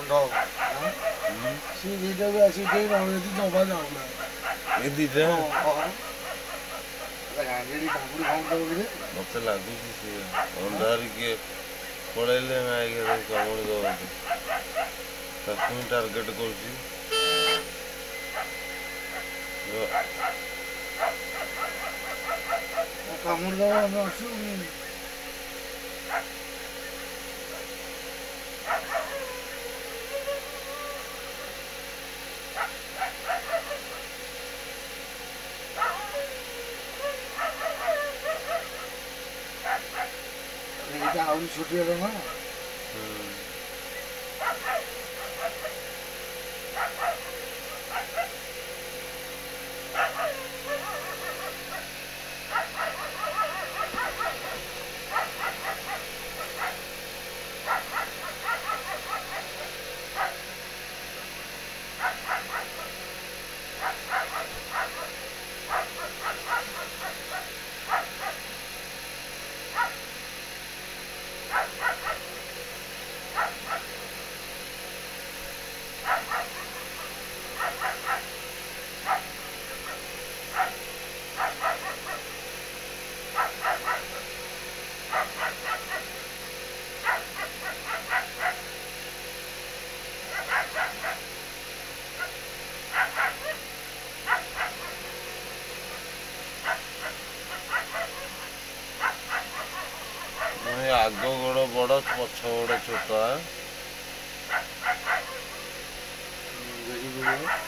ସେ ଦୁଇଟା ବି ଆସିକି କେହି ରହୁଛନ୍ତି ଜମା ଯାଉନା ଏ ଦିଟା ଗାଙ୍ଗେଡ଼ି ଭାଙ୍ଗୁଡ଼ି ଖାଉଥିବ ମତେ ଲାଗୁଛି ସେ ଅନ୍ଧାରି କିଏ ପଳେଇଲେ ମାଇକି କାମୁଡ଼ି ଦେବନ୍ତି ତାକୁ ହିଁ ଟାର୍ଗେଟ୍ କରୁଛି। କାମୁଡ଼ି ଦେବ ଆମେ ଅଛୁ। ଏଇଟା ଆହୁରି ଛୋଟିଆ ଜମା ଆଗ ଗୋଡ଼ ବଡ଼ ପଛ ଗୋଡ଼ ଛୋଟ।